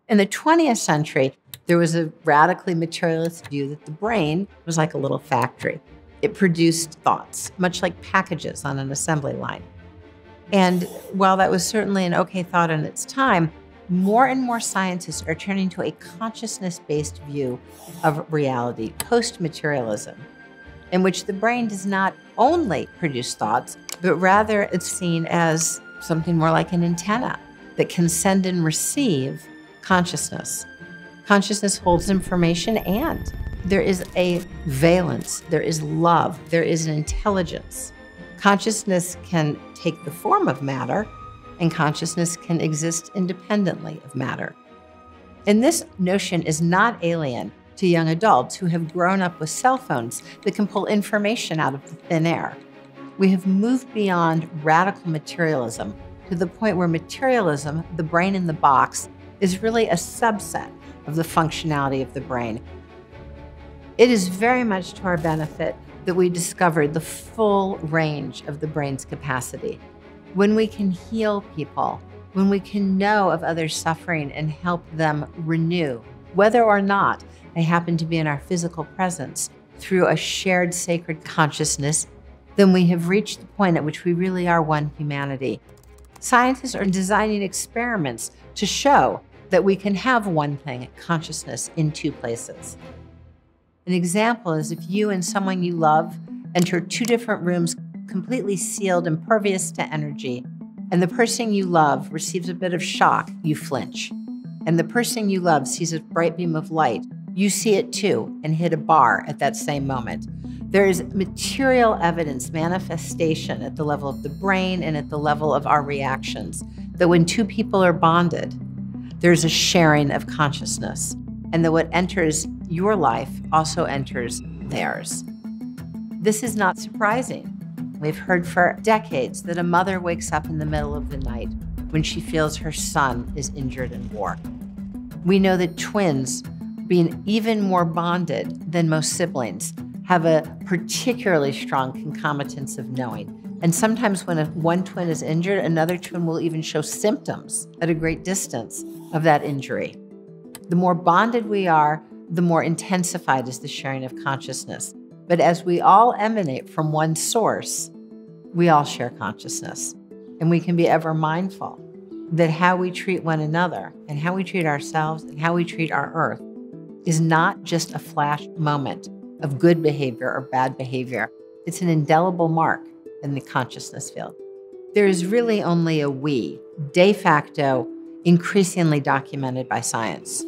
In the 20th century, there was a radically materialist view that the brain was like a little factory. It produced thoughts, much like packages on an assembly line. And while that was certainly an okay thought in its time, more and more scientists are turning to a consciousness-based view of reality, post-materialism, in which the brain does not only produce thoughts, but rather it's seen as something more like an antenna that can send and receive consciousness. Consciousness holds information, and there is a valence, there is love, there is an intelligence. Consciousness can take the form of matter, and consciousness can exist independently of matter. And this notion is not alien to young adults who have grown up with cell phones that can pull information out of the thin air. We have moved beyond radical materialism to the point where materialism, the brain in the box, is really a subset of the functionality of the brain. It is very much to our benefit that we discovered the full range of the brain's capacity. When we can heal people, when we can know of others' suffering and help them renew, whether or not they happen to be in our physical presence, through a shared sacred consciousness, then we have reached the point at which we really are one humanity. Scientists are designing experiments to show that we can have one thing, consciousness, in two places. An example is if you and someone you love enter two different rooms completely sealed, impervious to energy, and the person you love receives a bit of shock, you flinch. And the person you love sees a bright beam of light, you see it too, and hit a bar at that same moment. There is material evidence, manifestation at the level of the brain and at the level of our reactions, that when two people are bonded, there's a sharing of consciousness, and that what enters your life also enters theirs. This is not surprising. We've heard for decades that a mother wakes up in the middle of the night when she feels her son is injured in war. We know that twins, being even more bonded than most siblings, have a particularly strong concomitance of knowing. And sometimes when one twin is injured, another twin will even show symptoms at a great distance of that injury. The more bonded we are, the more intensified is the sharing of consciousness. But as we all emanate from one source, we all share consciousness. And we can be ever mindful that how we treat one another and how we treat ourselves and how we treat our earth is not just a flash moment of good behavior or bad behavior. It's an indelible mark in the consciousness field. There is really only a we, de facto, increasingly documented by science.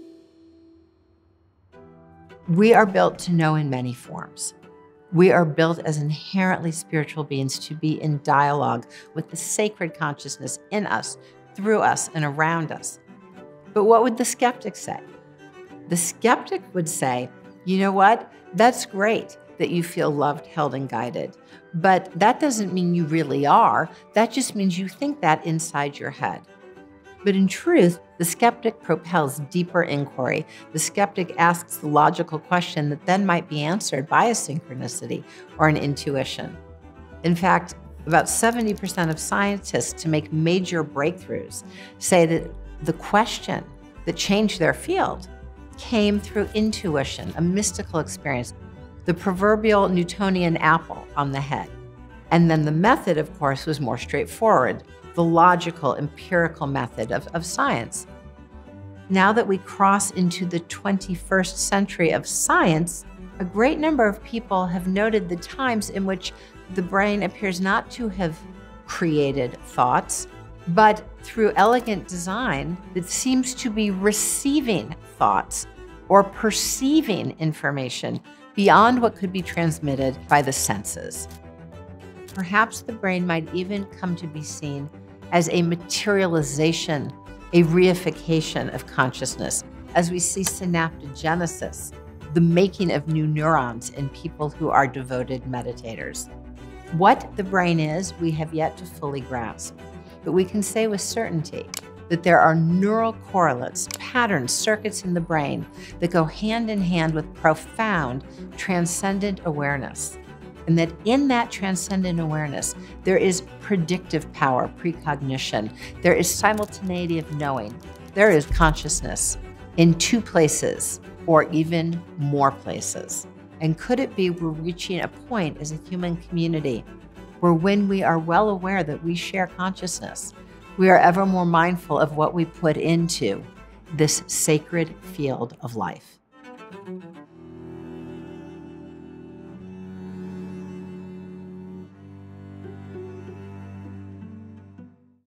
We are built to know in many forms. We are built as inherently spiritual beings to be in dialogue with the sacred consciousness in us, through us, and around us. But what would the skeptic say? The skeptic would say, you know what? That's great that you feel loved, held, and guided. But that doesn't mean you really are. That just means you think that inside your head. But in truth, the skeptic propels deeper inquiry. The skeptic asks the logical question that then might be answered by a synchronicity or an intuition. In fact, about 70% of scientists to make major breakthroughs say that the question that changed their field came through intuition, a mystical experience, the proverbial Newtonian apple on the head. And then the method, of course, was more straightforward, the logical, empirical method of science. Now that we cross into the 21st century of science, a great number of people have noted the times in which the brain appears not to have created thoughts, but through elegant design that seems to be receiving thoughts or perceiving information beyond what could be transmitted by the senses. Perhaps the brain might even come to be seen as a materialization, a reification of consciousness, as we see synaptogenesis, the making of new neurons in people who are devoted meditators. What the brain is, we have yet to fully grasp, but we can say with certainty that there are neural correlates, patterns, circuits in the brain that go hand in hand with profound, transcendent awareness. And that in that transcendent awareness, there is predictive power, precognition. There is simultaneity of knowing. There is consciousness in 2 places or even more places. And could it be we're reaching a point as a human community where when we are well aware that we share consciousness, we are ever more mindful of what we put into this sacred field of life?